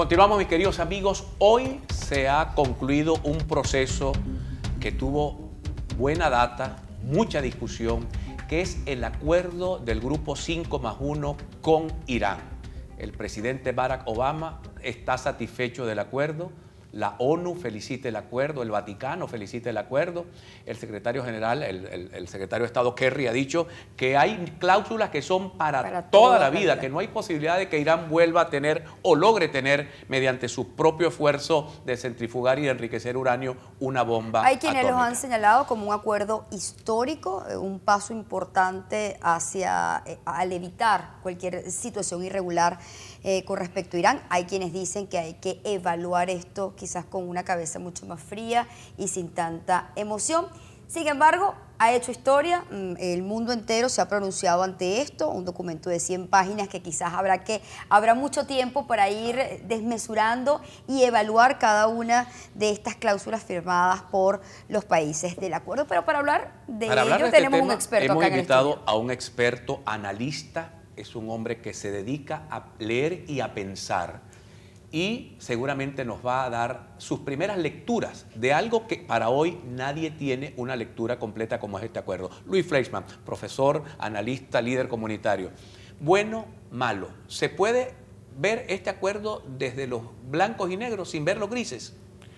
Continuamos, mis queridos amigos. Hoy se ha concluido un proceso que tuvo buena data, mucha discusión, que es el acuerdo del Grupo 5+1 con Irán. El presidente Barack Obama está satisfecho del acuerdo, la ONU felicita el acuerdo, el Vaticano felicita el acuerdo, el secretario general, el secretario de Estado Kerry ha dicho que hay cláusulas que son para toda la vida, que no hay posibilidad de que Irán vuelva a tener o logre tener, mediante su propio esfuerzo de centrifugar y de enriquecer uranio, una bomba atómica. Hay quienes los han señalado como un acuerdo histórico, un paso importante al evitar cualquier situación irregular con respecto a Irán. Hay quienes dicen que hay que evaluar esto quizás con una cabeza mucho más fría y sin tanta emoción. Sin embargo, ha hecho historia, el mundo entero se ha pronunciado ante esto, un documento de 100 páginas que quizás habrá mucho tiempo para ir desmesurando y evaluar cada una de estas cláusulas firmadas por los países del acuerdo. Pero para hablar de ello tenemos un experto acá en el estudio. Hemos invitado a un experto analista, es un hombre que se dedica a leer y a pensar y seguramente nos va a dar sus primeras lecturas de algo que para hoy nadie tiene una lectura completa como es este acuerdo. Luis Fleischmann, profesor, analista, líder comunitario. Bueno, malo. ¿Se puede ver este acuerdo desde los blancos y negros sin ver los grises?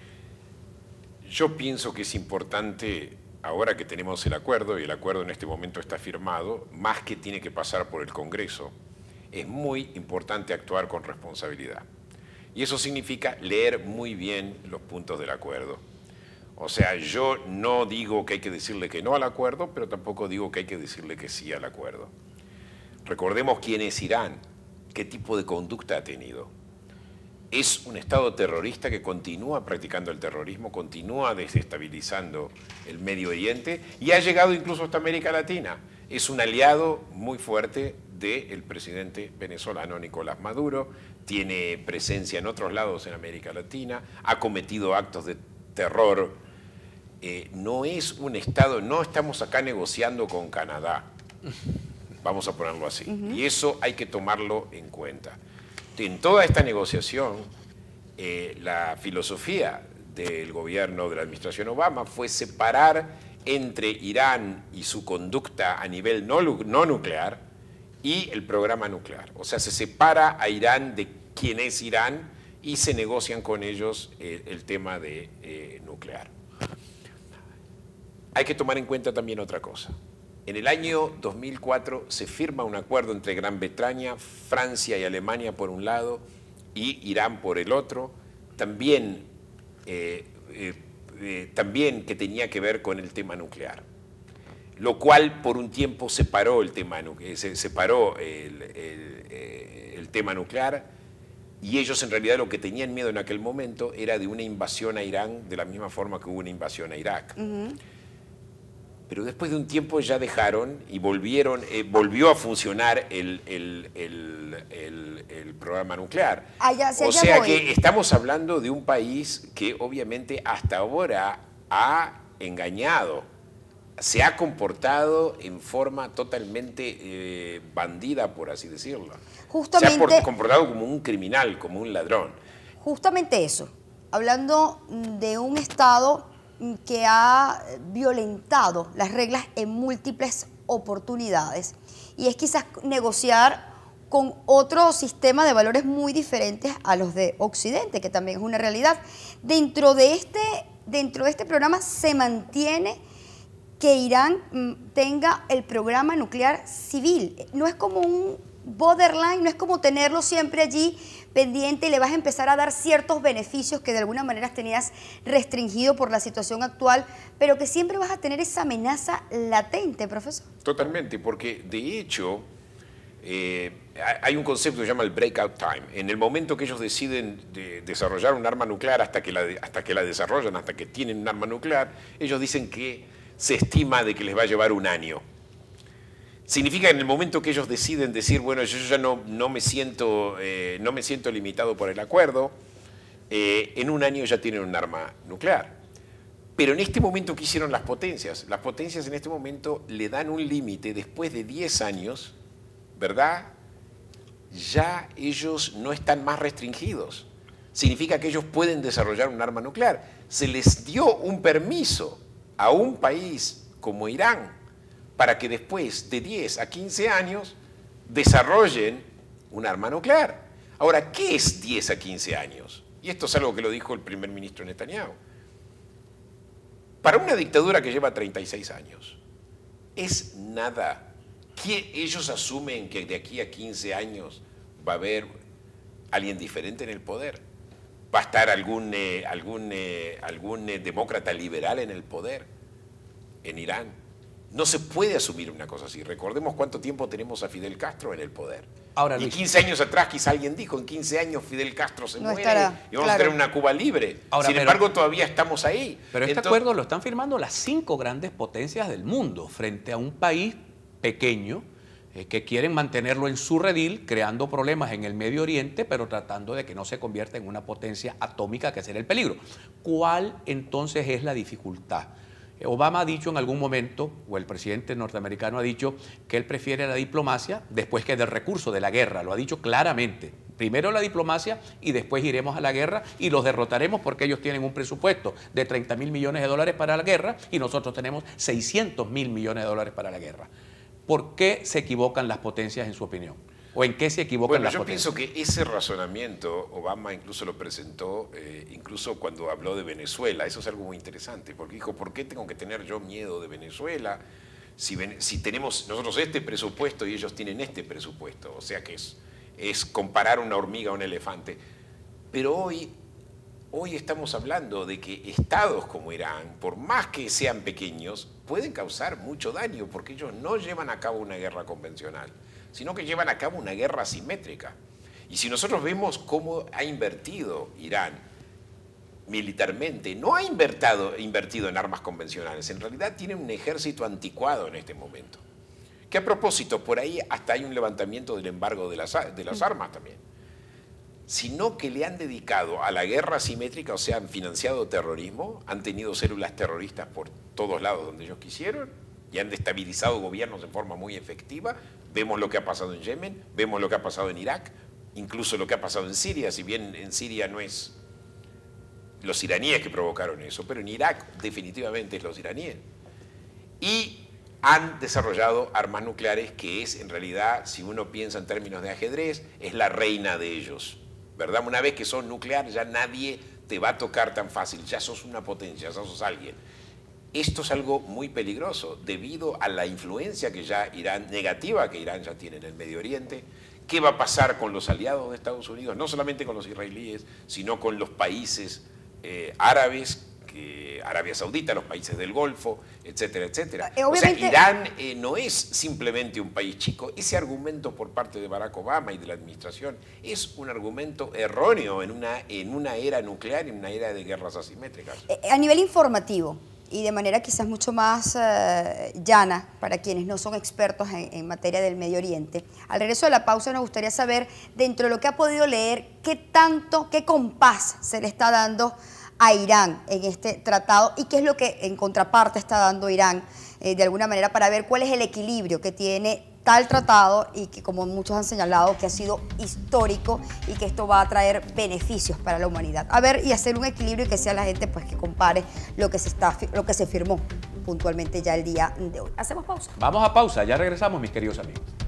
Yo pienso que es importante, ahora que tenemos el acuerdo, y el acuerdo en este momento está firmado, más que tiene que pasar por el Congreso, es muy importante actuar con responsabilidad. Y eso significa leer muy bien los puntos del acuerdo. O sea, yo no digo que hay que decirle que no al acuerdo, pero tampoco digo que hay que decirle que sí al acuerdo. Recordemos quién es Irán, qué tipo de conducta ha tenido. Es un Estado terrorista que continúa practicando el terrorismo, continúa desestabilizando el Medio Oriente y ha llegado incluso hasta América Latina. Es un aliado muy fuerte del presidente venezolano Nicolás Maduro, tiene presencia en otros lados en América Latina, ha cometido actos de terror. No es un Estado, no estamos acá negociando con Canadá, vamos a ponerlo así, y eso hay que tomarlo en cuenta. En toda esta negociación, la filosofía del gobierno de la administración Obama fue separar entre Irán y su conducta a nivel no nuclear y el programa nuclear. O sea, se separa a Irán de quién es Irán y se negocian con ellos el tema de nuclear. Hay que tomar en cuenta también otra cosa. En el año 2004 se firma un acuerdo entre Gran Bretaña, Francia y Alemania por un lado y Irán por el otro, también que tenía que ver con el tema nuclear, lo cual por un tiempo separó el tema, el tema nuclear, y ellos en realidad lo que tenían miedo en aquel momento era de una invasión a Irán de la misma forma que hubo una invasión a Irak. Pero después de un tiempo ya dejaron y volvió a funcionar el programa nuclear. O sea que estamos hablando de un país que obviamente hasta ahora ha engañado, se ha comportado en forma totalmente bandida, por así decirlo. Justamente, se ha comportado como un criminal, como un ladrón. Justamente eso, hablando de un Estado que ha violentado las reglas en múltiples oportunidades, y es quizás negociar con otro sistema de valores muy diferentes a los de Occidente, que también es una realidad. Dentro de este programa se mantiene que Irán tenga el programa nuclear civil. No es como un borderline, no es como tenerlo siempre allí pendiente y le vas a empezar a dar ciertos beneficios que de alguna manera tenías restringido por la situación actual, pero que siempre vas a tener esa amenaza latente, profesor. Totalmente, porque de hecho hay un concepto que se llama el breakout time. En el momento que ellos deciden desarrollar un arma nuclear, hasta que la desarrollan, hasta que tienen un arma nuclear, ellos dicen que se estima de que les va a llevar un año. Significa que en el momento que ellos deciden decir, bueno, yo ya no me siento limitado por el acuerdo, en un año ya tienen un arma nuclear. Pero en este momento, ¿qué hicieron las potencias? Las potencias en este momento le dan un límite después de 10 años, ¿verdad? Ya ellos no están más restringidos. significa que ellos pueden desarrollar un arma nuclear. Se les dio un permiso a un país como Irán para que después de 10 a 15 años desarrollen un arma nuclear. Ahora, ¿qué es 10 a 15 años? Y esto es algo que lo dijo el primer ministro Netanyahu. Para una dictadura que lleva 36 años, es nada. Ellos asumen que de aquí a 15 años va a haber alguien diferente en el poder. Va a estar algún demócrata liberal en el poder en Irán. No se puede asumir una cosa así. Recordemos cuánto tiempo tenemos a Fidel Castro en el poder. Ahora, y Luis, 15 años atrás quizá alguien dijo, en 15 años Fidel Castro se muere y vamos a claro. tener una Cuba libre. Ahora, Sin embargo, todavía estamos ahí. Pero este acuerdo lo están firmando las 5 grandes potencias del mundo frente a un país pequeño que quieren mantenerlo en su redil, creando problemas en el Medio Oriente, pero tratando de que no se convierta en una potencia atómica, que será el peligro. ¿Cuál entonces es la dificultad? Obama ha dicho en algún momento, o el presidente norteamericano ha dicho, que él prefiere la diplomacia después que del recurso de la guerra. Lo ha dicho claramente. Primero la diplomacia y después iremos a la guerra y los derrotaremos porque ellos tienen un presupuesto de $30.000 millones para la guerra y nosotros tenemos $600.000 millones para la guerra. ¿Por qué se equivocan las potencias en su opinión? ¿O en qué se equivocan las potencias? Bueno, yo pienso que ese razonamiento Obama incluso lo presentó, incluso cuando habló de Venezuela. Eso es algo muy interesante, porque dijo, ¿por qué tengo que tener yo miedo de Venezuela si tenemos nosotros este presupuesto y ellos tienen este presupuesto? O sea que es comparar una hormiga a un elefante. Pero hoy estamos hablando de que estados como Irán, por más que sean pequeños, pueden causar mucho daño porque ellos no llevan a cabo una guerra convencional, sino que llevan a cabo una guerra asimétrica. Y si nosotros vemos cómo ha invertido Irán militarmente, no ha invertido en armas convencionales, en realidad tiene un ejército anticuado en este momento. Que a propósito, por ahí hasta hay un levantamiento del embargo de las armas también. Sino que le han dedicado a la guerra asimétrica, o sea, han financiado terrorismo, han tenido células terroristas por todos lados donde ellos quisieron y han destabilizado gobiernos de forma muy efectiva. Vemos lo que ha pasado en Yemen, vemos lo que ha pasado en Irak, incluso lo que ha pasado en Siria, si bien en Siria no es los iraníes que provocaron eso, pero en Irak definitivamente es los iraníes. Y han desarrollado armas nucleares que es, en realidad, si uno piensa en términos de ajedrez, es la reina de ellos, ¿verdad? Una vez que son nucleares ya nadie te va a tocar tan fácil, ya sos una potencia, ya sos alguien. Esto es algo muy peligroso debido a la influencia que ya negativa que Irán ya tiene en el Medio Oriente. ¿Qué va a pasar con los aliados de Estados Unidos? No solamente con los israelíes, sino con los países árabes, Arabia Saudita, los países del Golfo, etcétera, etcétera. O sea, Irán no es simplemente un país chico. Ese argumento por parte de Barack Obama y de la administración es un argumento erróneo en una era nuclear, en una era de guerras asimétricas. A nivel informativo, y de manera quizás mucho más llana para quienes no son expertos en materia del Medio Oriente, al regreso de la pausa nos gustaría saber, dentro de lo que ha podido leer, qué compás se le está dando a Irán en este tratado y qué es lo que en contraparte está dando Irán de alguna manera para ver cuál es el equilibrio que tiene tal tratado y que, como muchos han señalado, que ha sido histórico y que esto va a traer beneficios para la humanidad. A ver, y hacer un equilibrio y que sea la gente pues que compare lo que se firmó puntualmente ya el día de hoy. Hacemos pausa. Vamos a pausa, ya regresamos, mis queridos amigos.